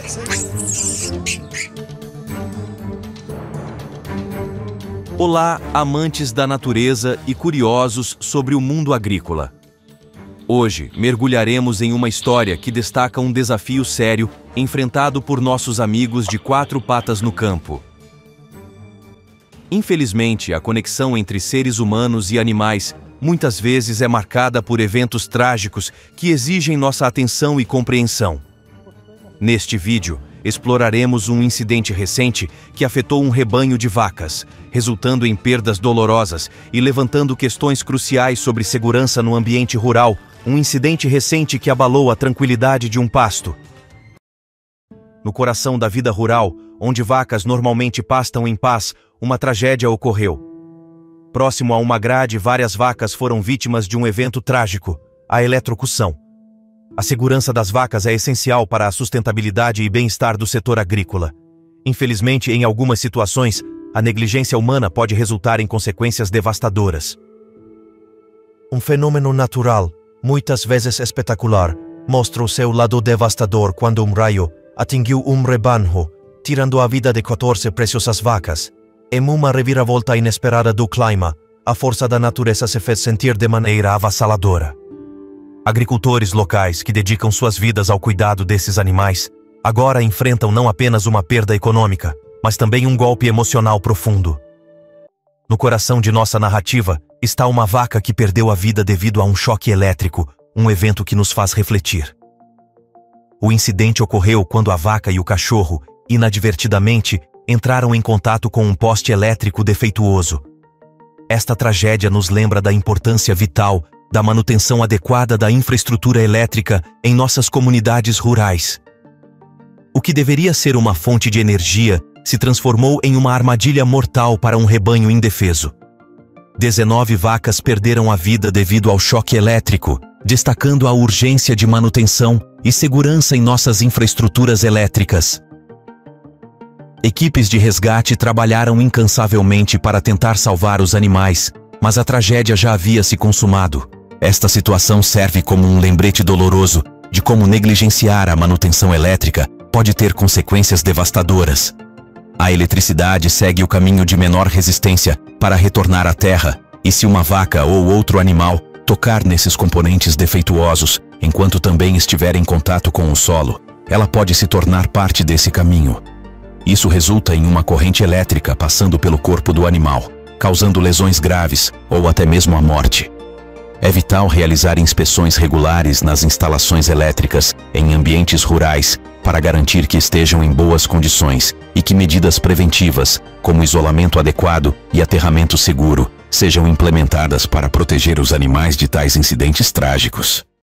Olá, amantes da natureza e curiosos sobre o mundo agrícola. Hoje, mergulharemos em uma história que destaca um desafio sério enfrentado por nossos amigos de quatro patas no campo. Infelizmente, a conexão entre seres humanos e animais muitas vezes é marcada por eventos trágicos que exigem nossa atenção e compreensão. Neste vídeo, exploraremos um incidente recente que afetou um rebanho de vacas, resultando em perdas dolorosas e levantando questões cruciais sobre segurança no ambiente rural, um incidente recente que abalou a tranquilidade de um pasto. No coração da vida rural, onde vacas normalmente pastam em paz, uma tragédia ocorreu. Próximo a uma grade, várias vacas foram vítimas de um evento trágico, a eletrocução. A segurança das vacas é essencial para a sustentabilidade e bem-estar do setor agrícola. Infelizmente, em algumas situações, a negligência humana pode resultar em consequências devastadoras. Um fenômeno natural, muitas vezes espetacular, mostra o seu lado devastador quando um raio atingiu um rebanho, tirando a vida de 14 preciosas vacas. Em uma reviravolta inesperada do clima, a força da natureza se fez sentir de maneira avassaladora. Agricultores locais que dedicam suas vidas ao cuidado desses animais agora enfrentam não apenas uma perda econômica, mas também um golpe emocional profundo. No coração de nossa narrativa está uma vaca que perdeu a vida devido a um choque elétrico, um evento que nos faz refletir. O incidente ocorreu quando a vaca e o cachorro, inadvertidamente, entraram em contato com um poste elétrico defeituoso. Esta tragédia nos lembra da importância vital da manutenção adequada da infraestrutura elétrica em nossas comunidades rurais. O que deveria ser uma fonte de energia se transformou em uma armadilha mortal para um rebanho indefeso. 19 vacas perderam a vida devido ao choque elétrico, destacando a urgência de manutenção e segurança em nossas infraestruturas elétricas. Equipes de resgate trabalharam incansavelmente para tentar salvar os animais, mas a tragédia já havia se consumado. Esta situação serve como um lembrete doloroso de como negligenciar a manutenção elétrica pode ter consequências devastadoras. A eletricidade segue o caminho de menor resistência para retornar à terra, e se uma vaca ou outro animal tocar nesses componentes defeituosos, enquanto também estiver em contato com o solo, ela pode se tornar parte desse caminho. Isso resulta em uma corrente elétrica passando pelo corpo do animal, causando lesões graves ou até mesmo a morte. É vital realizar inspeções regulares nas instalações elétricas em ambientes rurais para garantir que estejam em boas condições e que medidas preventivas, como isolamento adequado e aterramento seguro, sejam implementadas para proteger os animais de tais incidentes trágicos.